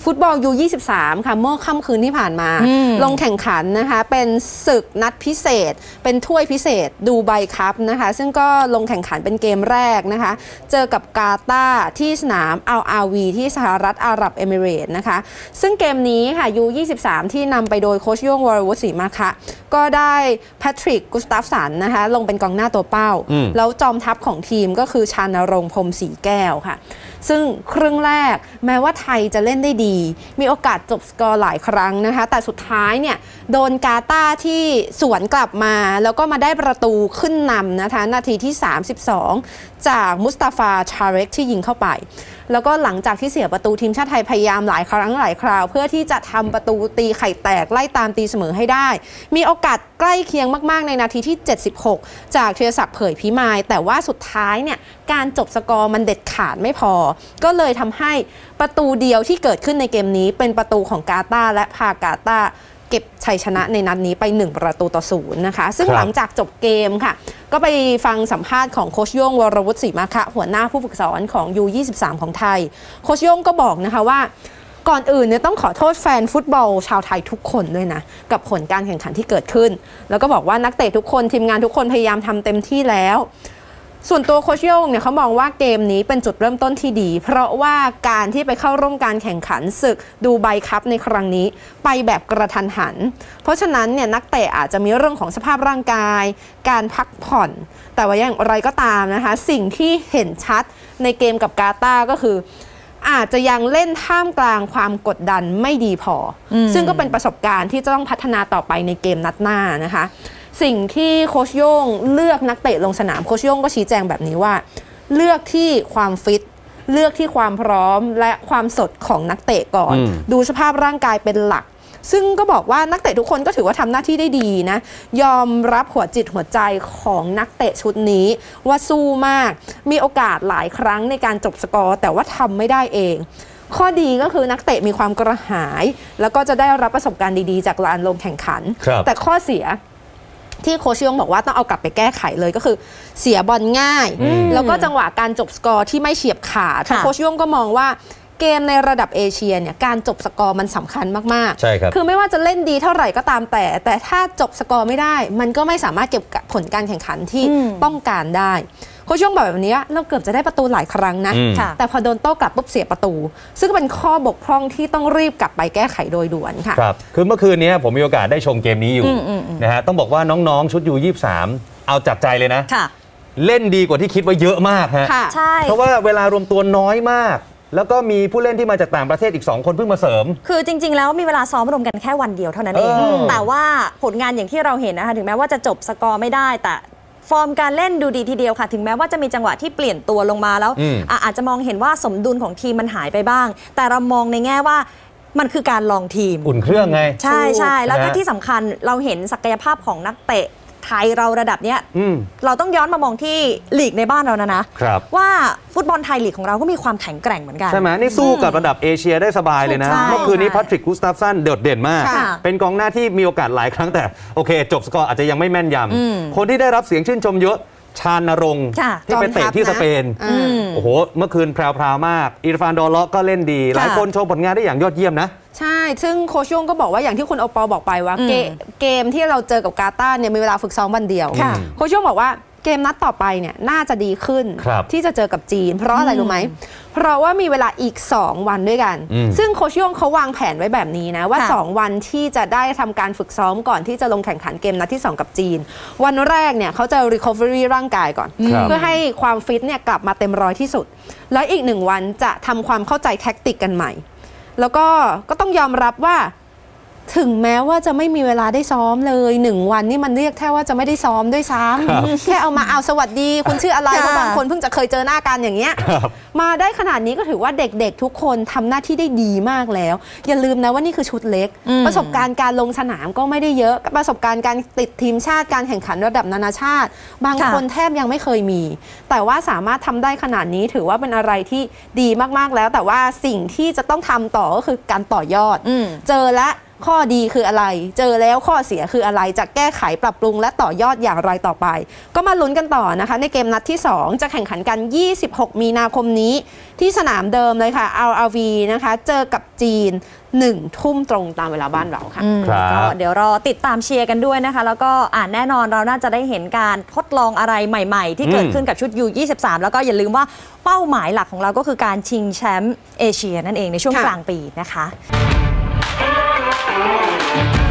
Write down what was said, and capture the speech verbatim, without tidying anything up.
ฟุตบอล ยู ยี่สิบสาม ค่ะเมื่อค่ำคืนที่ผ่านมาลงแข่งขันนะคะเป็นศึกนัดพิเศษเป็นถ้วยพิเศษดูไบคัพนะคะซึ่งก็ลงแข่งขันเป็นเกมแรกนะคะเจอกับกาตาร์ที่สนามอัลอาวีที่สหรัฐอาหรับเอมิเรตส์นะคะซึ่งเกมนี้ค่ะ ยู ยี่สิบสาม ที่นำไปโดยโค้ชโย่งวรวุฒิศรีมาคะก็ได้แพทริกกุสตาฟสันนะคะลงเป็นกองหน้าตัวเป้าแล้วจอมทัพของทีมก็คือชานรงค์พรหมศรีแก้วค่ะซึ่งครึ่งแรกแม้ว่าไทยจะเล่นได้ดีมีโอกาสจบสกอร์หลายครั้งนะคะแต่สุดท้ายเนี่ยโดนกาตาร์ที่สวนกลับมาแล้วก็มาได้ประตูขึ้นนำนะคะนาทีที่สามสิบสองจากมุสตาฟาชาเรกที่ยิงเข้าไปแล้วก็หลังจากที่เสียประตูทีมชาติไทยพยายามหลายครั้งหลายคราวเพื่อที่จะทำประตูตีไข่แตกไล่ตามตีเสมอให้ได้มีโอกาสใกล้เคียงมากๆในนาทีที่เจ็ดสิบหกจากธีรศักดิ์เผยพิมายแต่ว่าสุดท้ายเนี่ยการจบสกอร์มันเด็ดขาดไม่พอก็เลยทำให้ประตูเดียวที่เกิดขึ้นในเกมนี้เป็นประตูของกาตาร์และพากาตาร์เก็บชัยชนะในนัดนี้ไปหนึ่งประตูต่อศูนย์นะคะซึ่งหลังจากจบเกมค่ะก็ไปฟังสัมภาษณ์ของโค้ชโย่งวรวุฒิศรีมาคะหัวหน้าผู้ฝึกสอนของ ยู ยี่สิบสาม ของไทยโค้ชโย่งก็บอกนะคะว่าก่อนอื่นเนี่ยต้องขอโทษแฟนฟุตบอลชาวไทยทุกคนด้วยนะกับผลการแข่งขันที่เกิดขึ้นแล้วก็บอกว่านักเตะทุกคนทีมงานทุกคนพยายามทำเต็มที่แล้วส่วนตัวโค้ชโย่งเนี่ยเขามองว่าเกมนี้เป็นจุดเริ่มต้นที่ดีเพราะว่าการที่ไปเข้าร่วมการแข่งขันศึกดูไบคัพในครั้งนี้ไปแบบกระทันหันเพราะฉะนั้นเนี่ยนักเตะอาจจะมีเรื่องของสภาพร่างกายการพักผ่อนแต่ว่าอย่างไรก็ตามนะคะสิ่งที่เห็นชัดในเกมกับกาตาร์ก็คืออาจจะยังเล่นท่ามกลางความกดดันไม่ดีพอซึ่งก็เป็นประสบการณ์ที่จะต้องพัฒนาต่อไปในเกมนัดหน้านะคะสิ่งที่โค้ชโย่งเลือกนักเตะลงสนามโค้ชโย่งก็ชี้แจงแบบนี้ว่าเลือกที่ความฟิตเลือกที่ความพร้อมและความสดของนักเตะก่อนดูสภาพร่างกายเป็นหลักซึ่งก็บอกว่านักเตะทุกคนก็ถือว่าทำหน้าที่ได้ดีนะยอมรับหัวจิตหัวใจของนักเตะชุดนี้ว่าสู้มากมีโอกาสหลายครั้งในการจบสกอร์แต่ว่าทำไม่ได้เองข้อดีก็คือนักเตะมีความกระหายแล้วก็จะได้รับประสบการณ์ดีๆจากลานลงแข่งขันแต่ข้อเสียที่โค้ชโย่งบอกว่าต้องเอากลับไปแก้ไขเลยก็คือเสียบอลง่ายแล้วก็จังหวะการจบสกอร์ที่ไม่เฉียบขาดโค้ชโย่งก็มองว่าเกมในระดับเอเชียเนี่ยการจบสกอร์มันสำคัญมากๆใช่ครับคือไม่ว่าจะเล่นดีเท่าไหร่ก็ตามแต่แต่ถ้าจบสกอร์ไม่ได้มันก็ไม่สามารถเก็บผลการแข่งขันที่ต้องการได้โค้ชโย่งบอกแบบนี้เราเกือบจะได้ประตูหลายครั้งนะแต่พอโดนโต้กลับปุ๊บเสียประตูซึ่งเป็นข้อบกพร่องที่ต้องรีบกลับไปแก้ไขโดยด่วนค่ะครับคือเมื่อคืนนี้ผมมีโอกาสได้ชมเกมนี้อยู่นะฮะต้องบอกว่าน้องๆชุด ยู ยี่สิบสาม เอาจัดใจเลยนะเล่นดีกว่าที่คิดว่าเยอะมากฮะเพราะว่าเวลารวมตัวน้อยมากแล้วก็มีผู้เล่นที่มาจากต่างประเทศอีกสองคนเพิ่งมาเสริมคือจริงๆแล้วมีเวลาซ้อมรวมกันแค่วันเดียวเท่านั้นเองแต่ว่าผลงานอย่างที่เราเห็นนะคะถึงแม้ว่าจะจบสกอร์ไม่ได้แต่ฟอร์มการเล่นดูดีทีเดียวค่ะถึงแม้ว่าจะมีจังหวะที่เปลี่ยนตัวลงมาแล้วอาจจะมองเห็นว่าสมดุลของทีมมันหายไปบ้างแต่เรามองในแง่ว่ามันคือการลองทีมอุ่นเครื่องไงใช่ใช่แล้วก็ที่สำคัญเราเห็นศักยภาพของนักเตะไทยเราระดับเนี้ยเราต้องย้อนมามองที่ลีกในบ้านเรานะนะว่าฟุตบอลไทยลีกของเราก็มีความแข็งแกร่งเหมือนกันใช่ไหมนี่สู้กับระดับเอเชียได้สบายเลยนะเมื่อคืนนี้แพทริกกุสตาฟสันโดดเด่นมากเป็นกองหน้าที่มีโอกาสหลายครั้งแต่โอเคจบสกอร์อาจจะยังไม่แม่นยำคนที่ได้รับเสียงชื่นชมเยอะชานรงค์ที่ไปเตะที่สเปนโอ้โหเมื่อคืนแพรวๆมากอิรฟานดอลเลาะก็เล่นดีหลายคนโชว์ผลงานได้อย่างยอดเยี่ยมนะใช่ซึ่งโค้ชโย่งก็บอกว่าอย่างที่คุณโอปอลบอกไปว่าเก, เกมที่เราเจอกับกาตาร์เนี่ยมีเวลาฝึกซ้อมวันเดียวโค้ชโย่งบอกว่าเกมนัดต่อไปเนี่ยน่าจะดีขึ้นที่จะเจอกับจีนเพราะอะไรรู้ไหมเพราะว่ามีเวลาอีกสองวันด้วยกันซึ่งโค้ชโย่งเขาวางแผนไว้แบบนี้นะว่าสองวันที่จะได้ทำการฝึกซ้อมก่อนที่จะลงแข่งขันเกมนัดที่สองกับจีนวันแรกเนี่ยเขาจะ recovery ร่างกายก่อนเพื่อให้ความฟิตเนี่ยกลับมาเต็มร้อยที่สุดแล้วอีกหนึ่งวันจะทำความเข้าใจแท็กติกกันใหม่แล้วก็ก็ต้องยอมรับว่าถึงแม้ว่าจะไม่มีเวลาได้ซ้อมเลยหนึ่งวันนี่มันเรียกแค่ว่าจะไม่ได้ซ้อมด้วยซ้ำแค่เอามาเอาสวัสดีคุณชื่ออะไรเพราะบางคนเพิ่งจะเคยเจอหน้ากันอย่างเงี้ยมาได้ขนาดนี้ก็ถือว่าเด็กๆทุกคนทำหน้าที่ได้ดีมากแล้วอย่าลืมนะว่านี่คือชุดเล็กประสบการณ์การลงสนามก็ไม่ได้เยอะประสบการณ์การติดทีมชาติการแข่งขันระดับนานาชาติบางคนแทบยังไม่เคยมีแต่ว่าสามารถทำได้ขนาดนี้ถือว่าเป็นอะไรที่ดีมากๆแล้วแต่ว่าสิ่งที่จะต้องทำต่อก็คือการต่อยอดเจอและข้อดีคืออะไรเจอแล้วข้อเสียคืออะไรจะแก้ไขปรับปรุงและต่อยอดอย่างไรต่อไปก็มาลุ้นกันต่อนะคะในเกมนัดที่สองจะแข่งขันกันยี่สิบหกมีนาคมนี้นี้ที่สนามเดิมเลยค่ะ แอล อาร์ วี นะคะเจอกับจีนหนึ่งทุ่มตรงตามเวลาบ้านเราค่ะก็เดี๋ยวรอติดตามเชียร์กันด้วยนะคะแล้วก็อ่านแน่นอนเราน่าจะได้เห็นการทดลองอะไรใหม่ๆที่เกิดขึ้นกับชุด ยู ยี่สิบสาม แล้วก็อย่าลืมว่าเป้าหมายหลักของเราก็คือการชิงแชมป์เอเชียนั่นเองในช่วงกลางปีนะคะ